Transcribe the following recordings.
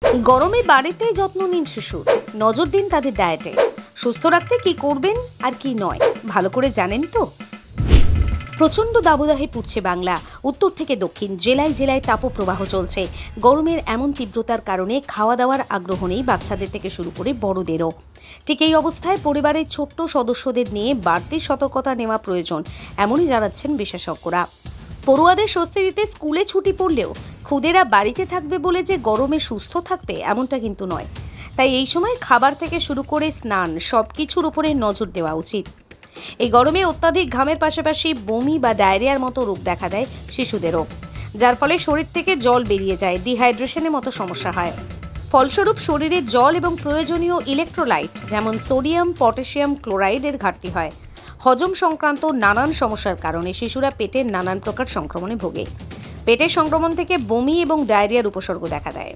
গরমে বাড়িতেই যত্ন নিন শিশুর, নজর দিন তাদের ডায়েটে। সুস্থ রাখতে কি করবেন আর কি নয় ভালো করে জানেন তো। প্রচন্ড দাবদাহে পুড়ছে বাংলা। উত্তর থেকে দক্ষিণ জেলায় জেলায় তাপপ্রবাহ চলছে। গরমের এমন তীব্রতার কারণে খাওয়া দাওয়ার আগ্রহ নেই বাচ্চাদের থেকে শুরু করে বড়দেরও। ঠিক এই অবস্থায় পরিবারের ছোট্ট সদস্যদের নিয়ে বাড়তি সতর্কতা নেওয়া প্রয়োজন, এমনই জানাচ্ছেন বিশেষজ্ঞরা। পড়ুয়াদের স্বস্তি দিতে স্কুলে ছুটি পড়লেও খুদেরা বাড়িতে থাকবে বলে যে গরমে সুস্থ থাকবে এমনটা কিন্তু নয়। তাই এই সময় খাবার থেকে শুরু করে স্নান সবকিছুর উপরে নজর দেওয়া উচিত। এই গরমে অত্যাধিক ঘামের পাশাপাশি বমি বা ডায়রিয়ার মতো রোগ দেখা দেয় শিশুদেরও, যার ফলে শরীর থেকে জল বেরিয়ে যায়, ডিহাইড্রেশনের মতো সমস্যা হয়। ফলস্বরূপ শরীরে জল এবং প্রয়োজনীয় ইলেকট্রোলাইট যেমন সোডিয়াম, পটাশিয়াম, ক্লোরাইডের ঘাটতি হয়। হজম সংক্রান্ত নানান সমস্যার কারণে শিশুরা পেটের নানান প্রকার সংক্রমণে ভোগে। পেটের সংক্রমণ থেকে বমি এবং ডায়রিয়ার উপসর্গ দেখা দেয়।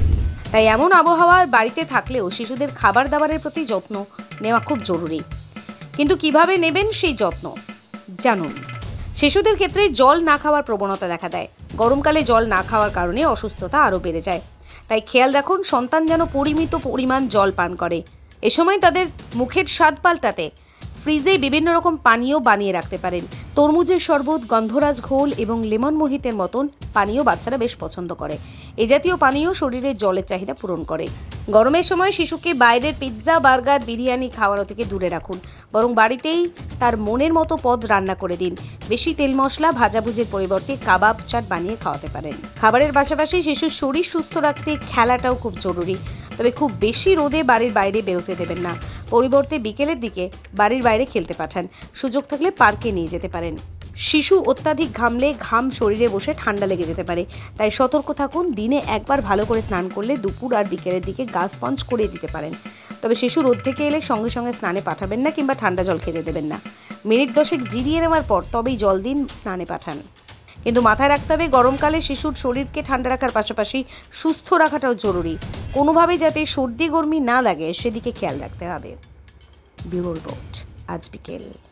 তাই এমন আবহাওয়ার বাড়িতে থাকলেও শিশুদের খাবার দাবারের প্রতি যত্ন নেওয়া খুব জরুরি। কিন্তু কিভাবে নেবেন সেই যত্ন জানুন। শিশুদের ক্ষেত্রে জল না খাওয়ার প্রবণতা দেখা দেয়। গরমকালে জল না খাওয়ার কারণে অসুস্থতা আরও বেড়ে যায়। তাই খেয়াল রাখুন সন্তান যেন পরিমিত পরিমাণ জল পান করে। এ সময় তাদের মুখের স্বাদ পাল্টাতে ফ্রিজে বিভিন্ন রকম পানীয় বানিয়ে রাখতে পারেন। তরমুজের শরবত, গন্ধরাজ ঘোল এবং লেমন মোহিতের মতন পানীয় বাচ্চারা বেশ পছন্দ করে। এ জাতীয় পানীয় শরীরের জলের চাহিদা পূরণ করে। গরমের সময় শিশুকে বাইরের পিৎজা, বার্গার, বিরিয়ানি খাওয়ানো থেকে দূরে রাখুন, বরং বাড়িতেই তার মনের মতো পদ রান্না করে দিন। বেশি তেল মশলা ভাজাভুজির পরিবর্তে কাবাব, চাট বানিয়ে খাওয়াতে পারেন। খাবারের পাশাপাশি শিশুর শরীর সুস্থ রাখতে খেলাটাও খুব জরুরি। তবে খুব বেশি রোদে বাড়ির বাইরে বেরোতে দেবেন না। পরিবর্তে বিকেলের দিকে বাড়ির বাইরে খেলতে পাঠান। সুযোগ থাকলে পার্কে নিয়ে যেতে পারেন। শিশু অত্যাধিক ঘামলে ঘাম শরীরে বসে ঠান্ডা লেগে যেতে পারে। তাই সতর্ক থাকুন। দিনে একবার ভালো করে স্নান করলে দুপুর আর বিকেলের দিকে গা স্পঞ্জ করিয়ে দিতে পারেন। তবে শিশু রোদ থেকে এলে সঙ্গে সঙ্গে স্নানে পাঠাবেন না কিংবা ঠান্ডা জল খেতে দেবেন না। মিনিট 10 জিরিয়ে নেওয়ার পর তবেই জল দিন, স্নানে পাঠান। কিন্তু মাথায় রাখতে হবে গরমকালে শিশুর শরীরকে ঠান্ডা রাখার পাশাপাশি সুস্থ রাখাটাও জরুরি। কোনোভাবেই যাতে সর্দি গরমি না লাগে সেদিকে খেয়াল রাখতে হবে। ব্যুরো রিপোর্ট, আজ বিকেল।